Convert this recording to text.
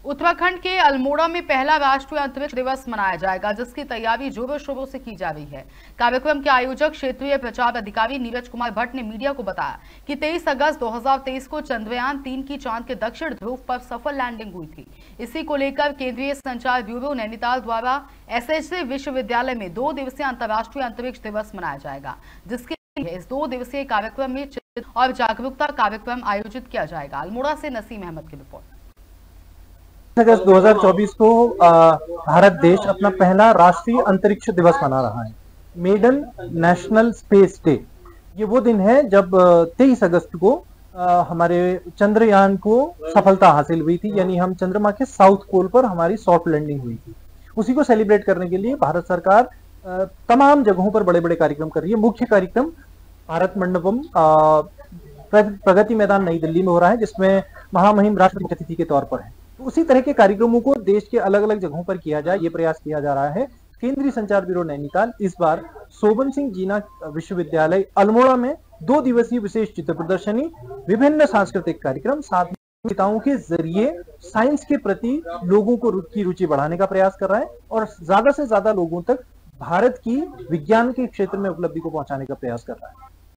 उत्तराखंड के अल्मोड़ा में पहला राष्ट्रीय अंतरिक्ष दिवस मनाया जाएगा, जिसकी तैयारी जोरों शोरों से की जा रही है। कार्यक्रम के आयोजक क्षेत्रीय प्रचार अधिकारी नीरज कुमार भट्ट ने मीडिया को बताया कि 23 अगस्त 2023 को चंद्रयान 3 की चांद के दक्षिण ध्रुव पर सफल लैंडिंग हुई थी। इसी को लेकर केंद्रीय संचार ब्यूरो नैनीताल द्वारा एसएचसी विश्वविद्यालय में 2 दिवसीय अंतर्राष्ट्रीय अंतरिक्ष दिवस मनाया जाएगा, जिसके लिए इस 2 दिवसीय कार्यक्रम में और जागरूकता कार्यक्रम आयोजित किया जाएगा। अल्मोड़ा से नसीम अहमद की रिपोर्ट। अगस्त 2024 को भारत देश अपना पहला राष्ट्रीय अंतरिक्ष दिवस मना रहा है, मेडन नेशनल स्पेस डे। ये वो दिन है जब 23 अगस्त को हमारे चंद्रयान को सफलता हासिल हुई थी, यानी हम चंद्रमा के साउथ पोल पर हमारी सॉफ्ट लैंडिंग हुई थी। उसी को सेलिब्रेट करने के लिए भारत सरकार तमाम जगहों पर बड़े बड़े कार्यक्रम कर रही है। मुख्य कार्यक्रम भारत मंडपम प्रगति मैदान नई दिल्ली में हो रहा है, जिसमें महामहिम राष्ट्रपति अतिथि के तौर पर है। तो उसी तरह के कार्यक्रमों को देश के अलग अलग जगहों पर किया जाए, ये प्रयास किया जा रहा है। केंद्रीय संचार ब्यूरो नैनीताल इस बार सोबन सिंह जीना विश्वविद्यालय अल्मोड़ा में 2 दिवसीय विशेष चित्र प्रदर्शनी, विभिन्न सांस्कृतिक कार्यक्रम, साथ ही कविताओं के जरिए साइंस के प्रति लोगों को की रुचि बढ़ाने का प्रयास कर रहा है और ज्यादा से ज्यादा लोगों तक भारत की विज्ञान के क्षेत्र में उपलब्धि को पहुंचाने का प्रयास कर रहा है।